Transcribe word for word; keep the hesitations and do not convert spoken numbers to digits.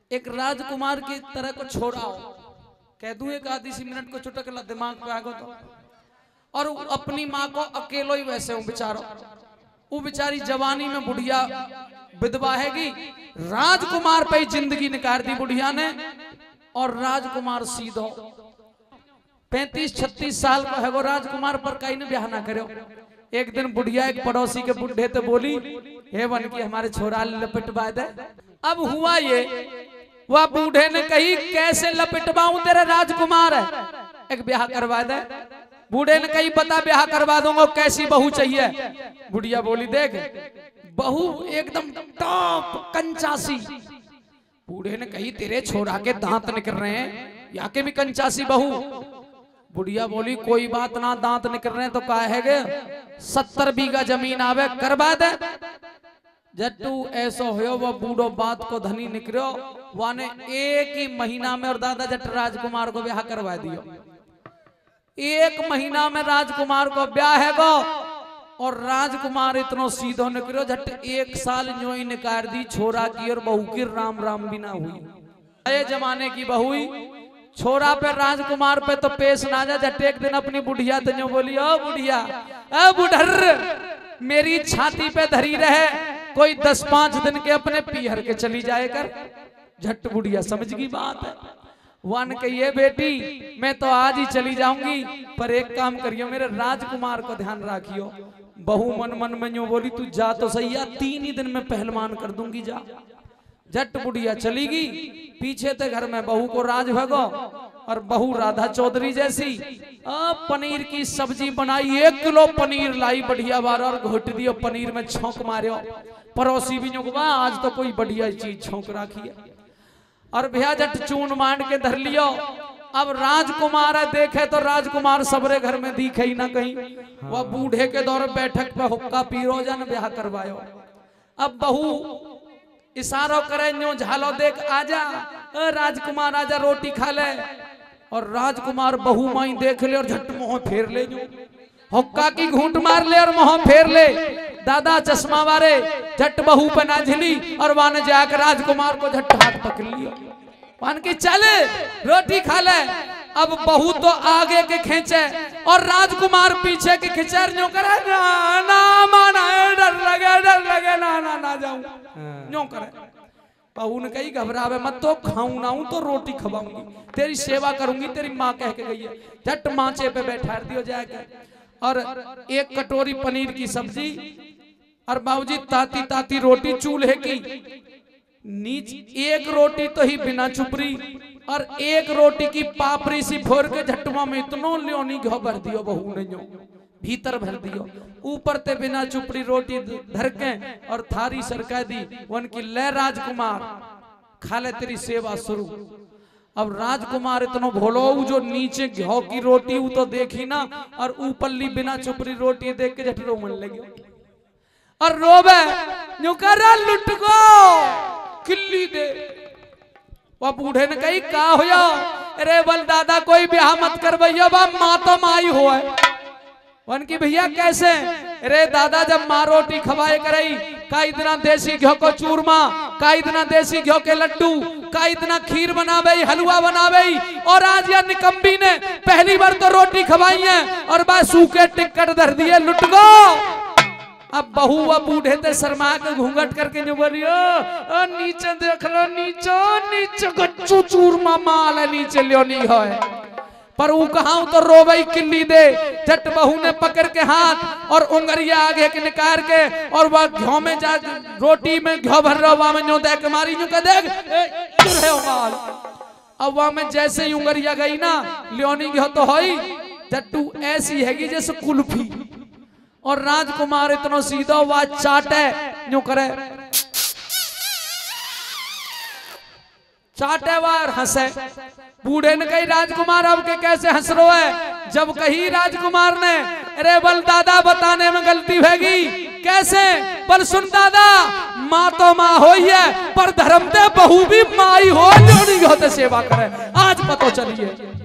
एक राजकुमार की तरह को छोड़ाओ, कह दूं एक आधी सी मिनट को चुटक ला दिमाग पे आगो तो, और अपनी माँ को अकेलो ही वैसे हूँ बेचारो, वो बेचारी जवानी में बुढ़िया विधवा हैगी, राजकुमार पे जिंदगी निकाल दी बुढ़िया ने। और राजकुमार सीधो पैंतीस छत्तीस साल का है वो राजकुमार, पर कहीं ने ब्याह ना करो। एक दिन बुढ़िया एक पड़ोसी के बुढ़े तो बोली, हे बन की हमारे छोरा लपेटवा दे। अब हुआ ये, वह बूढ़े ने कही कैसे लपेटवाऊं, तेरा राजकुमार है, एक ब्याह करवा दे। बूढ़े ने कही बता ब्याह करवा दूंगा, कैसी बहू चाहिए। बुढ़िया बोली देख बहू एकदम टॉप कंचासी। बूढ़े ने कही तेरे छोरा के दांत निकल रहे हैं, या के भी कंचासी बहू। बुढ़िया बोली कोई बात ना, दांत निकल रहे हैं तो क्या है गे, सत्तर बीघा जमीन आवे करवा दे। जट्टू ऐसा हो वो बूढ़ो बात को धनी निकलो, वाने एक ही महीना में और दादा जट राजकुमार को ब्याह करवा दियो। एक महीना में राजकुमार को ब्याह है गो, और राजकुमार इतनो सीधो निकलो, झट एक साल यूं ही निकाल दी छोरा की और बहू की राम राम भी ना हुई। नए जमाने की बहू छोरा पे राजकुमार पे तो पेश ना जा। झट एक दिन अपनी बुढ़िया तो बोली ओ बुढ़िया, ओ बुढ़र मेरी छाती पे धरी रहे, कोई दस पांच दिन के अपने पीहर के चली जाए कर। झट बुढ़िया समझ गई बात है, वन कहिए बेटी मैं तो आज ही चली जाऊंगी, पर एक काम करियो मेरे राजकुमार को ध्यान रखियो। बहू मन मन में यूं बोली तू जा तो सही, या तीन ही दिन में पहलवान कर दूंगी जा। झट बुढ़िया चली गई, पीछे थे घर में बहू को राज भगो, और बहू राधा चौधरी जैसी आ, पनीर की सब्जी बनाई, एक किलो पनीर लाई बढ़िया बार और घोट दियो, पनीर में छौंक मारियो। पड़ोसी भी नुकवा आज तो कोई बढ़िया चीज छौंक राखी है, और भैया जट चून मांड के धर लियो। अब राजकुमार है देखे तो राजकुमार सबरे घर में दिखे ही ना कहीं, वह बूढ़े के दौर बैठक पे हुक्का पीरो जन ब्याह करवायो। अब बहू इशारों करे न्यो झालो देख आजा राजकुमार आजा रोटी खा ले, और राजकुमार बहू माई देख ले और झट मुंह फेर ले, हुक्का की घूंट मार ले और मुंह फेर ले। दादा चश्मा वाले झट बहू पे ना झिली, और वाने जाकर राजकुमार को झट हाथ पकड़ लिया, वान की चल रोटी खा ले। अब बहू तो आगे के खींचे और राजकुमार पीछे के खिंचर न्यो करे ना ना माना डर लगे डर लगे ना ना ना जाऊं न्यो करे। बहू ने कही घबरावे मत, तो खाऊं ना हूं तो रोटी खवाऊंगी, तेरी सेवा करूंगी, तेरी माँ कह के गई है। झट माचे पे बैठा दियो जाके, और एक कटोरी पनीर की सब्जी, और बाबूजी ताती ताती रोटी चूल्हे की नीच, एक रोटी तो ही बिना चुपरी, और एक रोटी की पापड़ी सी फोड़ के झटवा में इतनो लियोनी घो भर दियो बहू ने, जो भीतर भर दियो, ऊपर ते बिना चुपड़ी रोटी धर के और थारी सरका दी। वन की ले राजकुमार खा ले तेरी सेवा शुरू। अब राजकुमार इतनो भोलो जो नीचे घो की रोटी वो तो देखी ना, और ऊपर ली बिना चुपड़ी रोटी देख के झट रोमन लगी, और रोबे न्यू करा लुट गो किल्ली दे। वह बूढ़े ने कही का होया, अरे बल दादा कोई ब्याह मत कर भैया, बा माँ तो माई हो है। वन की भैया कैसे, अरे दादा जब माँ रोटी खवाए करई, का इतना देसी घ्यो को चूरमा, का इतना देसी घ्यो के लड्डू, का इतना खीर बनावे हलवा बनावे, और आज यह निकम्बी ने पहली बार तो रोटी खवाई है और बा सूखे टिक्कट धर दिए लुट गो। अब बहू व बूढ़े ते शर्मा के घूंघट करके जो बोलियो नीचे देख लो, नीचे नीचे गच्चू चूरमा माल है नीचे लियो नहीं है, पर वो कहां तो रोबई किल्ली दे। झट बहू ने पकड़ के हाथ और उंगरिया आगे के निकाल के, और वह घ्यो में जा रोटी में घ्यो भर रहा वहां में न्यो देख मारी न्यो का देख इधर है माल। अब वहां में जैसे ही उंगरिया गई ना लियोनी घ्यो तो होई, झट्टू ऐसी हैगी जैसे कुल्फी, और राजकुमार इतनो सीधा वह चाटे न्यो करे, चाटे वार हंसे। बूढ़े ने कही राजकुमार अब के कैसे हंस रो है, जब कही राजकुमार ने अरे बल दादा बताने में गलती होगी कैसे, पर सुन दादा माँ तो माँ हो ही है, पर धर्म दे बहू भी माई हो, नहीं होते सेवा करे आज पतो चलिए।